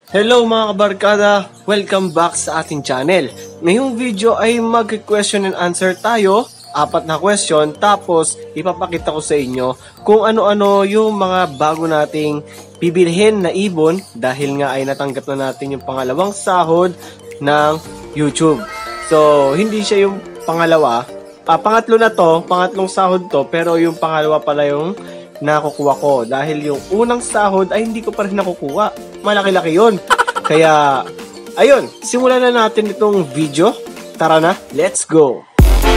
Hello mga kabarkada! Welcome back sa ating channel. Ngayong video ay mag-question and answer tayo. 4 na question, tapos ipapakita ko sa inyo kung ano-ano yung mga bago nating bibilhin na ibon dahil nga ay natanggap na natin yung pangalawang sahod ng YouTube. So, hindi siya yung pangalawa. Pangatlo na to, pangatlong sahod to, pero yung pangalawa pala yung nakukuha ko dahil yung unang sahod ay hindi ko pa rin nakukuha. Malaki-laki yun. Kaya, ayun, simulan na natin itong video. Tara na, let's go!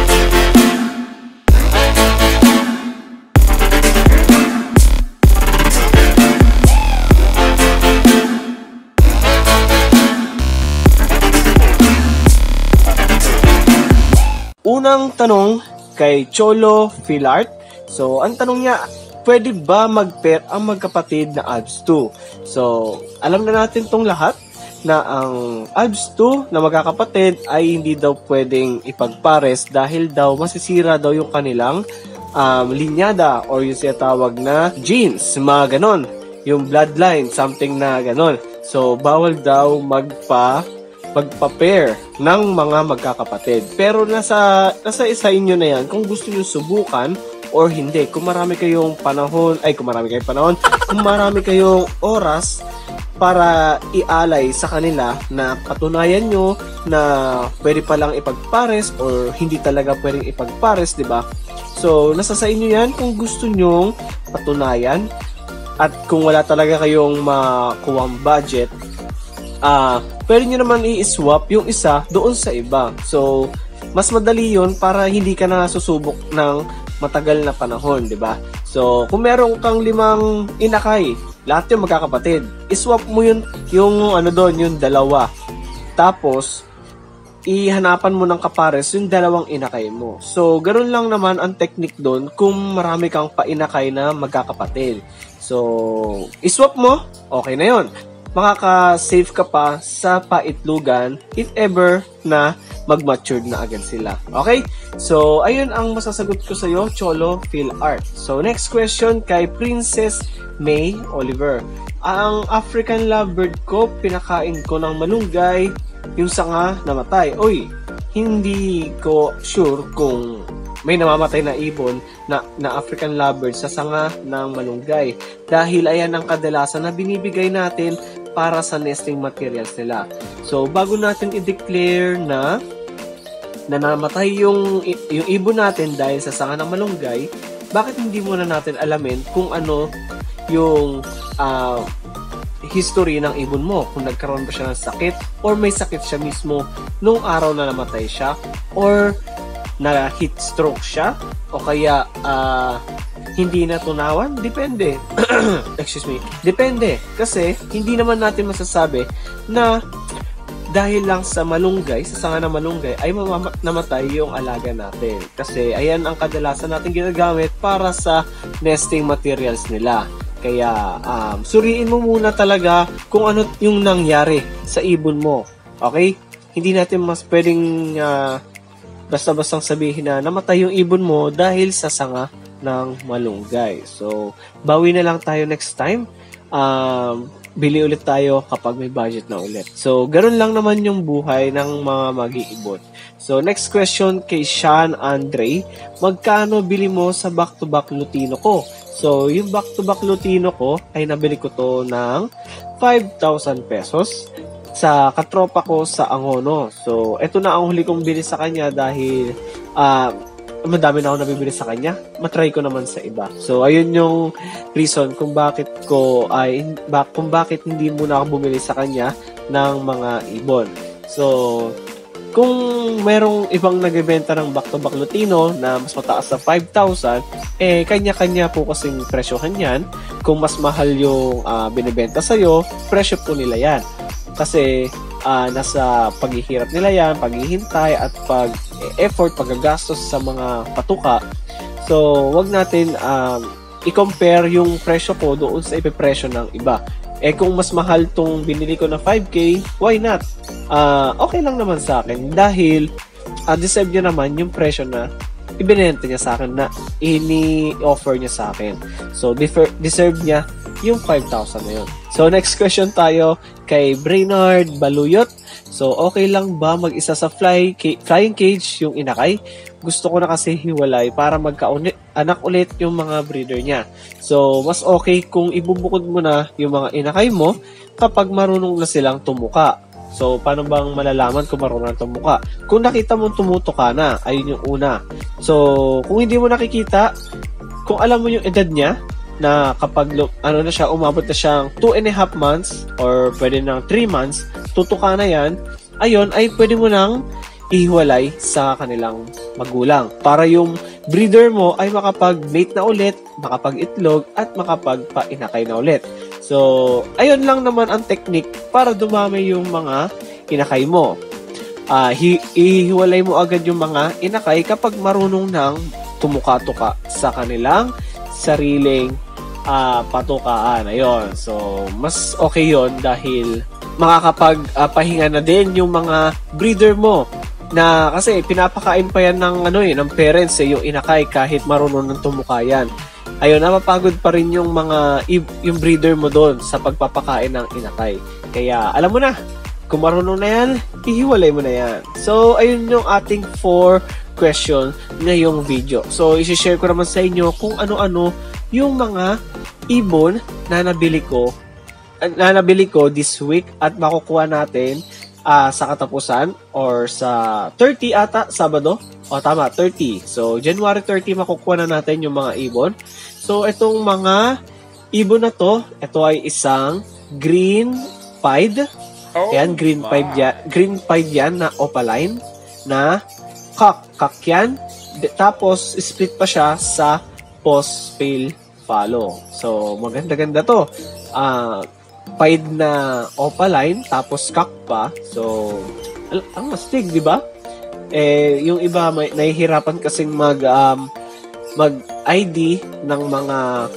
Unang tanong kay Cholo Filart. So, ang tanong niya, pwede ba mag-pair ang magkapatid na ALBS 2? So, alam na natin tong lahat na ang ALBS 2 na magkakapatid ay hindi daw pwedeng ipagpares dahil daw masisira daw yung kanilang linyada or yung sinatawag na genes, mga ganon. Yung bloodline, something na ganon. So, bawal daw magpa-pair ng mga magkakapatid. Pero nasa isa inyo na yan kung gusto nyo subukan or hindi. Kung marami kayong oras para ialay sa kanila na patunayan nyo na pwede palang ipagpares or hindi talaga pwedeng ipagpares, di ba? So, nasa sa inyo yan kung gusto nyong patunayan at kung wala talaga kayong makuwang budget, pwede nyo naman i-swap yung isa doon sa iba. So, mas madali yun para hindi ka na susubok ng matagal na panahon, di ba? So, kung meron kang 5 inakay, lahat yung magkakapatid, i-swap mo yung dalawa. Tapos, ihanapan mo ng kapares yung 2 inakay mo. So, ganoon lang naman ang technique doon kung marami kang painakay na magkakapatid. So, i-swap mo, okay na yun. Makaka-save ka pa sa paitlugan if ever na mag-matured na agad sila. Okay? So, ayun ang masasagot ko sa iyo, Cholo Filart. So, next question kay Princess May Oliver. Ang African lovebird ko, pinakain ko ng malunggay, yung sanga namatay. Uy, hindi ko sure kung may namamatay na ibon na African lovebird sa sanga ng malunggay. Dahil ayan ang kadalasan na binibigay natin para sa nesting materials nila. So, bago natin i-declare na namatay yung ibon natin dahil sa sanga ng malunggay, bakit hindi muna natin alamin kung ano yung history ng ibon mo? Kung nagkaroon ba siya ng sakit or may sakit siya mismo nung araw na namatay siya or na heat stroke siya o kaya hindi natunawan? Depende. Excuse me. Depende. Kasi hindi naman natin masasabi na dahil lang sa malunggay, sa sanga ng malunggay, ay namatay yung alaga natin. Kasi ayan ang kadalasan natin ginagamit para sa nesting materials nila. Kaya suriin mo muna talaga kung ano yung nangyari sa ibon mo. Okay? Hindi natin mas pwedeng basta-bastang sabihin na namatay yung ibon mo dahil sa sanga ng malunggay. So, bawi na lang tayo next time. Bili ulit tayo kapag may budget na ulit. So, ganoon lang naman yung buhay ng mga mag-iibon. So, next question kay Sean Andre. Magkano bili mo sa back-to-back lutino ko? So, yung back-to-back lutino ko ay nabili ko to ng 5,000 pesos sa katropa ko sa Angono. So, ito na ang huli kong bili sa kanya dahil madami na ako nabibili sa kanya. Matry ko naman sa iba. So, ayun yung reason kung bakit hindi muna ako bumili sa kanya ng mga ibon. So, kung merong ibang nagbebenta ng back-to-back lutino na mas mataas sa 5,000, kanya-kanya po kasing presyohan yan. Kung mas mahal yung binibenta sa'yo, presyo po nila yan. Kasi nasa paghihirap nila yan, paghihintay at pag-effort, paggagastos sa mga patuka. So, wag natin i-compare yung presyo ko doon sa ipipresyo ng iba. Kung mas mahal tong binili ko na 5K, why not? Okay lang naman sa akin dahil deserve niya naman yung presyo na ibinenta niya sa akin, na ini-offer niya sa akin. So, deserve niya yung 5,000 na yun. So, next question tayo kay Brainard Baluyot. So, okay lang ba mag-isa sa flying cage yung inakay? Gusto ko na kasi hiwalay para magka-anak ulit yung mga breeder niya. So, mas okay kung ibubukod mo na yung mga inakay mo kapag marunong na silang tumuka. So, paano bang malalaman kung marunong na tumuka? Kung nakita mo tumutuka na, ayun yung una. So, kung hindi mo nakikita, kung alam mo yung edad niya, na kapag na siya, umabot na siyang 2.5 months or pwede ng 3 months, tutuka na yan, ayun, ay pwede mo nang ihiwalay sa kanilang magulang. Para yung breeder mo ay makapag-mate na ulit, makapag-itlog, at makapagpa-inakay na ulit. So, ayun lang naman ang technique para dumami yung mga inakay mo. Ihiwalay mo agad yung mga inakay kapag marunong nang tumuka-tuka sa kanilang sariling patukaan. Ayun. So, mas okay yon dahil makakapagpahinga na din yung mga breeder mo na kasi pinapakain pa yan ng parents yung inakay kahit marunong ng tumuka yan. Ayun, napapagod pa rin yung yung breeder mo doon sa pagpapakain ng inakay. Kaya, alam mo na, kung marunong na yan, ihiwalay mo na yan. So, ayun yung ating 4 question ngayong video. So, isi-share ko naman sa inyo kung ano-ano yung mga ibon na nabili ko this week at makukuha natin sa katapusan or sa 30 ata, Sabado. O tama, 30. So, January 30 makukuha na natin yung mga ibon. So, itong mga ibon na to, ito ay isang green pied. Ayan, green pied yan na opaline na kak yan. Tapos, split pa siya sa post-pale Fallow. So, maganda-ganda to. Pied na opaline, tapos kak pa. So, ang mastig, di ba? Yung iba, nahihirapan kasing mag-ID ng mga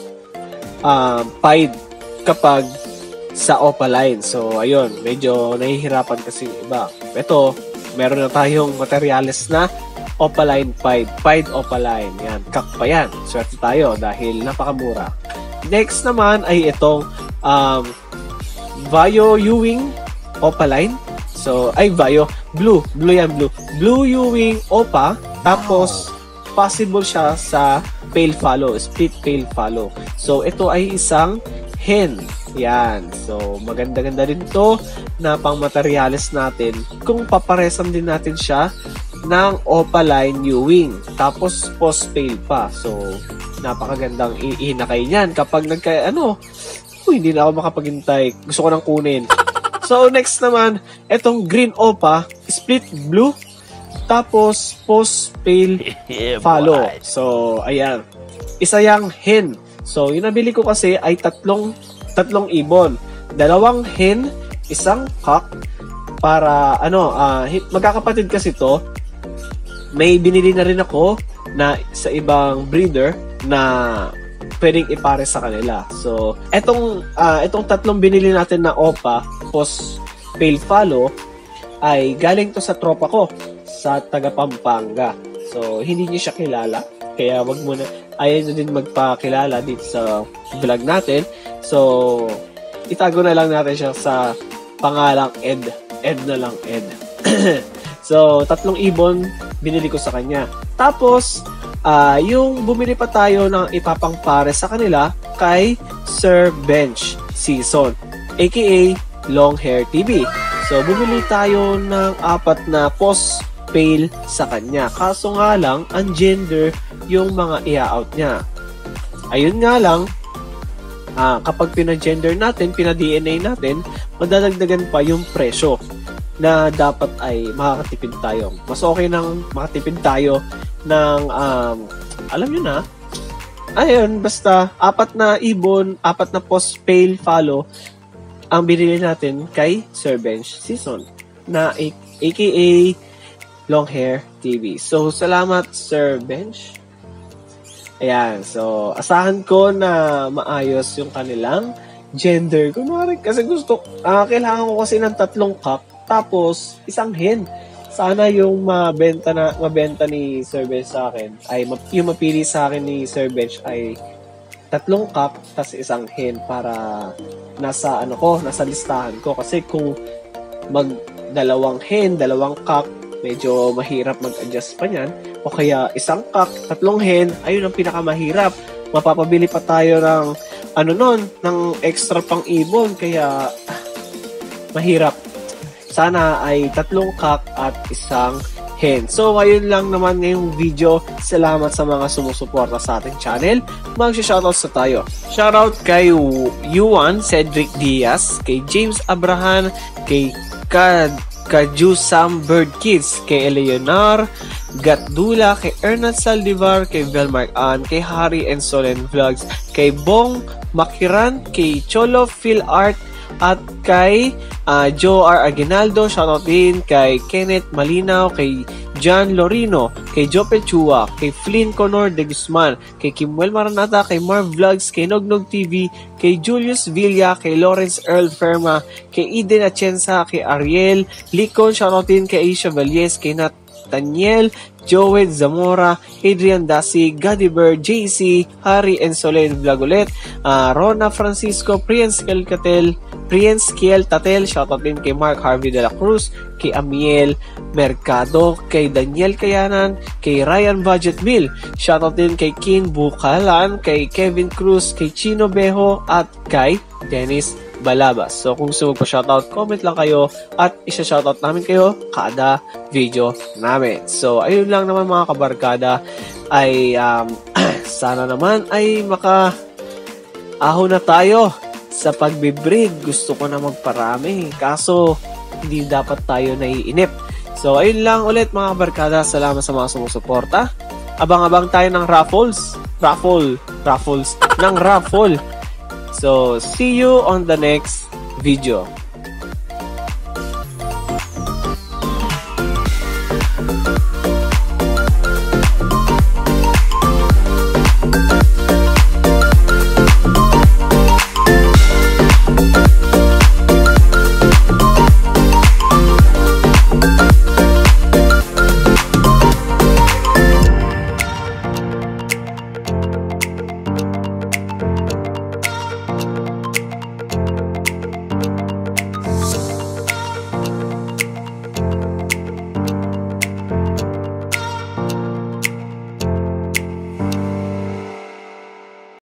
pied kapag sa opaline. So, ayun, medyo nahihirapan kasi iba. Ito, meron na tayong materials na opaline pied opaline. Yan, kak pa yan. Swerte tayo dahil napakamura. Next naman ay itong Vayo Ewing opaline. So, ay Vayo, blue yan, blue Ewing opa, tapos possible siya sa pale Fallow, split pale Fallow. So, ito ay isang hen. Yan. So, maganda-ganda din to na pang materials natin kung paparesan din natin siya ng opaline Ewing. Tapos, post-pale pa. So, napakagandang ihinakay niyan. Kapag hindi na ako makapaghintay. Gusto ko nang kunin. So, next naman, etong green opa, split blue, tapos post-pale Fallow. So, ayan. Isa yang hen. So, yung nabili ko kasi ay tatlong ibon. 2 hen, isang cock, para, magkakapatid kasi to. May binili na rin ako na sa ibang breeder na pwedeng ipare sa kanila. So, etong 3 binili natin na opa, post pale Fallow, ay galing to sa tropa ko sa taga Pampanga. So, hindi niyo siya kilala. Kaya wag mo na, ayaw na din magpakilala dito sa vlog natin. So, itago na lang natin siya sa pangalang Ed. Ed na lang, Ed. So, 3 ibon binili ko sa kanya. Tapos, yung bumili pa tayo ng ipapangpare sa kanila kay Sir Bench Season, aka Long Hair TV. So, bumili tayo ng 4 na post-pale sa kanya. Kaso nga lang, ang gender yung mga i-out niya. Ayun nga lang, kapag pina-gender natin, pina-DNA natin, madadagdagan pa yung presyo na dapat ay makakatipid tayo. Mas okay nang makatipid tayo ng, alam nyo na, ayun, basta 4 na ibon, 4 na post-pale Fallow ang binili natin kay Sir Bench Season na aka Long Hair TV. So, salamat Sir Bench. Ayan, so asahan ko na maayos yung kanilang gender. Kunwari, kasi kailangan ko kasi ng 3 cup, tapos isang hen. Sana yung mabenta ni Sir Bench sa akin, ay yung mapili sa akin ni Sir Bench ay 3 cock, tas isang hen para nasa nasa listahan ko. Kasi kung dalawang hen, 2 cock, medyo mahirap mag-adjust pa niyan. O kaya isang cock, 3 hen, ayun ang pinakamahirap. Mapapabili pa tayo ng ng extra pang ibon, kaya mahirap. Sana ay 3 cock at isang hen. So, ayun lang naman ngayong video. Salamat sa mga sumusuporta sa ating channel. Mag-shoutouts na tayo. Shoutout kay Yuan Cedric Diaz, kay James Abrahan, kay Kajusam Bird Kids, kay Eleonor Gatdula, kay Ernest Saldivar, kay Velmark Ann, kay Harry and Solen Vlogs, kay Bong Makiran, kay Cholo Phil Art, at kay Joe R. Aguinaldo. Shoutout din kay Kenneth Malinaw, kay John Lorino, kay Jope Chua, kay Flynn Conor de Guzman, kay Kimuel Maranata, kay Marv Vlogs, kay Nognog TV, kay Julius Villa, kay Lawrence Earl Ferma, kay Eden Atienza, kay Ariel Licon. Shoutout din kay Aisha Valdez, kay Nathaniel Joed Zamora, Adrian Dasig, Gadiber, JC, Harry and Solen Vlog ulit, Rona Francisco, Prienskiel Tatel, shoutout din kay Mark Harvey de la Cruz, kay Amiel Mercado, kay Daniel Kayanan, kay Ryan Budget Mill, shoutout din kay Kin Bukalan, kay Kevin Cruz, kay Chino Bejo, at kay Dennis Balabas. So kung gusto magpa-shoutout, comment lang kayo at isa-shoutout namin kayo kada video namin. So ayun lang naman mga kabarkada, ay sana naman ay maka-ahon na tayo sa pagbe-breed. Gusto ko na magparami, kaso hindi dapat tayo naiinip. So ayun lang ulit mga kabarkada, salamat sa mga sumusuporta. Abang-abang tayo ng raffles ng raffle. So, see you on the next video.